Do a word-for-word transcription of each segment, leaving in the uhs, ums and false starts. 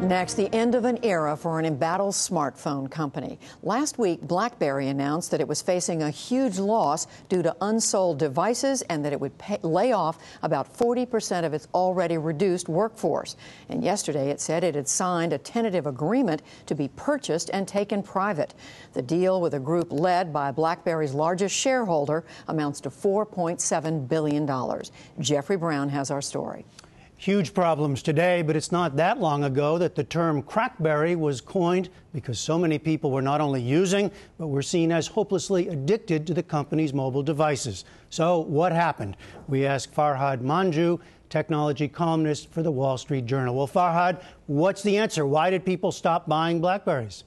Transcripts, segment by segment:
Next, the end of an era for an embattled smartphone company. Last week, Blackberry announced that it was facing a huge loss due to unsold devices and that it would pay, lay off about forty percent of its already reduced workforce. And yesterday, it said it had signed a tentative agreement to be purchased and taken private. The deal with a group led by Blackberry's largest shareholder amounts to four point seven billion dollars. Jeffrey Brown has our story. Huge problems today, but it's not that long ago that the term crackberry was coined because so many people were not only using, but were seen as hopelessly addicted to the company's mobile devices. So what happened? We asked Farhad Manjoo, technology columnist for the Wall Street Journal. Well, Farhad, what's the answer? Why did people stop buying Blackberries?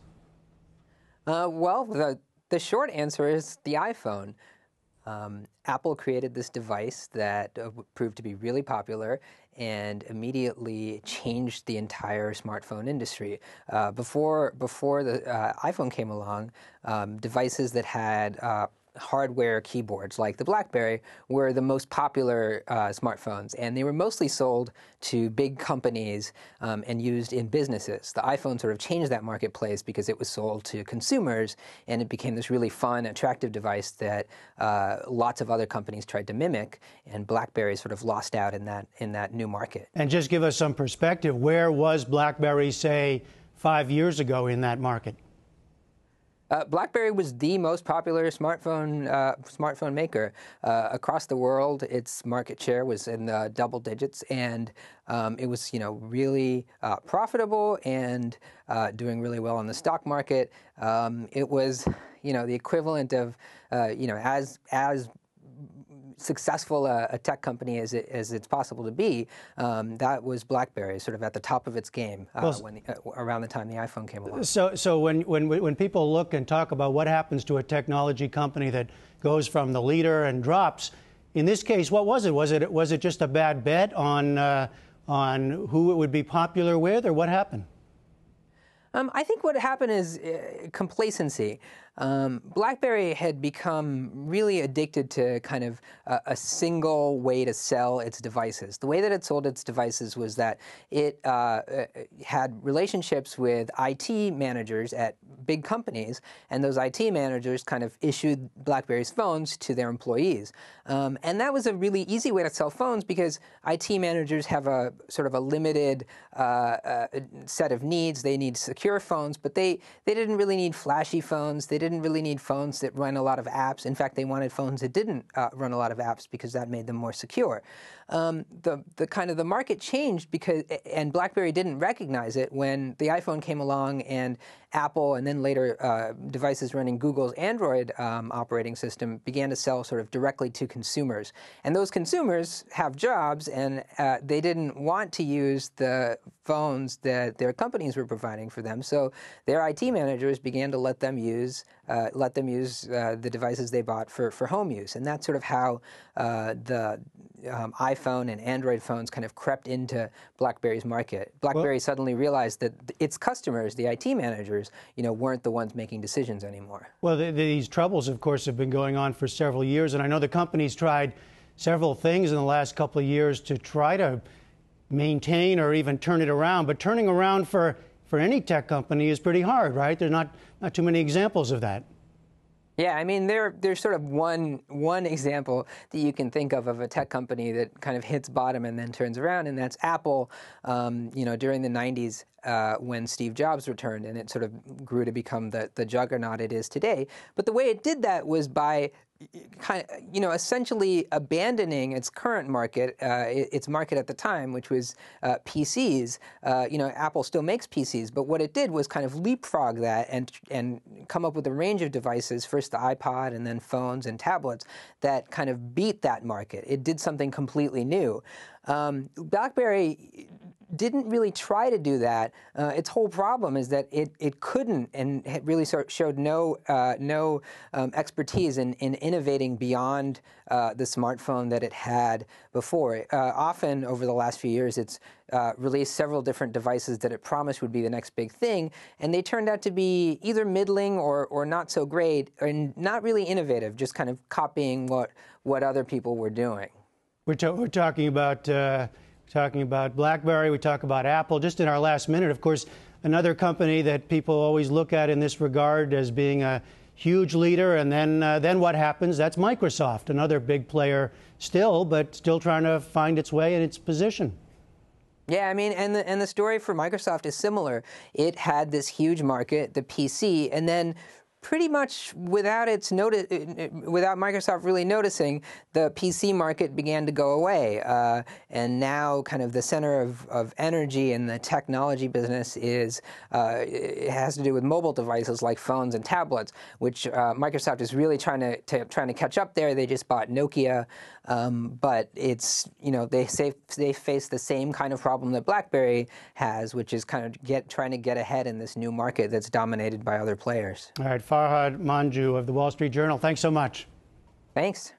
Uh, well, the, the short answer is the iPhone. Um, Apple created this device that uh, proved to be really popular and immediately changed the entire smartphone industry. Uh, before before the uh, iPhone came along, um, devices that had uh, hardware keyboards like the Blackberry were the most popular uh, smartphones, and they were mostly sold to big companies um, and used in businesses. The iPhone sort of changed that marketplace because it was sold to consumers, and it became this really fun, attractive device that uh, lots of other companies tried to mimic, and Blackberry sort of lost out in that in that new market. And just give us some perspective. Where was Blackberry, say, five years ago in that market? Uh, Blackberry was the most popular smartphone uh, smartphone maker uh, across the world. Its market share was in the double digits, and um, it was, you know, really uh, profitable and uh, doing really well on the stock market. Um, it was, you know, the equivalent of, uh, you know, as as successful a, a tech company as, it, as it's possible to be. Um, that was Blackberry, sort of at the top of its game uh, well, when the, uh, around the time the iPhone came along. So, so when, when, when people look and talk about what happens to a technology company that goes from the leader and drops, in this case, what was it? Was it, was it just a bad bet on, uh, on who it would be popular with, or what happened? Um, I think what happened is uh, complacency. Um, Blackberry had become really addicted to kind of a, a single way to sell its devices. The way that it sold its devices was that it uh, had relationships with I T managers at big companies, and those I T managers kind of issued Blackberry's phones to their employees. Um, and that was a really easy way to sell phones because I T managers have a sort of a limited uh, uh, set of needs. They need secure phones, but they, they didn't really need flashy phones. They didn't really need phones that run a lot of apps. In fact, they wanted phones that didn't uh, run a lot of apps because that made them more secure. Um, the the kind of the market changed because, and BlackBerry didn't recognize it when the iPhone came along and Apple and then later uh, devices running Google's Android um, operating system began to sell sort of directly to consumers. And those consumers have jobs, and uh, they didn't want to use the phones that their companies were providing for them. So their I T managers began to let them use uh, let them use uh, the devices they bought for for home use, and that's sort of how uh, the um, iPhone and Android phones kind of crept into BlackBerry's market. BlackBerry well, suddenly realized that its customers, the I T managers, you know, weren't the ones making decisions anymore. Well, the, these troubles, of course, have been going on for several years, and I know the company's tried several things in the last couple of years to try to maintain or even turn it around. But turning around for, for any tech company is pretty hard, right? There's not, not too many examples of that. Yeah, I mean, there, there's sort of one one example that you can think of of a tech company that kind of hits bottom and then turns around, and that's Apple. Um, you know, during the nineties, uh, when Steve Jobs returned, and it sort of grew to become the the juggernaut it is today. But the way it did that was by kind of, you know, essentially abandoning its current market, uh, its market at the time, which was uh, P Cs. Uh, you know, Apple still makes P Cs, but what it did was kind of leapfrog that and and come up with a range of devices, first the iPod and then phones and tablets, that kind of beat that market. It did something completely new. Um, BlackBerry didn't really try to do that. Uh, its whole problem is that it it couldn't, and it really sort showed no uh, no um, expertise in, in innovating beyond uh, the smartphone that it had before. Uh, often over the last few years, it's uh, released several different devices that it promised would be the next big thing, and they turned out to be either middling or or not so great, and not really innovative, just kind of copying what what other people were doing. We're, we're talking about. Uh Talking about BlackBerry, we talk about Apple. Just in our last minute, of course, another company that people always look at in this regard as being a huge leader, and then uh, then what happens? That's Microsoft, another big player still, but still trying to find its way in its position. Yeah, I mean, and the, and the story for Microsoft is similar. It had this huge market, the P C, and then pretty much without its noti- without Microsoft really noticing, the P C market began to go away. Uh, and now kind of the center of, of energy in the technology business is, uh, it has to do with mobile devices like phones and tablets, which uh, Microsoft is really trying to, to trying to catch up there. They just bought Nokia, um, but it's, you know, they say they face the same kind of problem that BlackBerry has, which is kind of get trying to get ahead in this new market that's dominated by other players. All right, Farhad Manjoo of the Wall Street Journal, thanks so much. Thanks.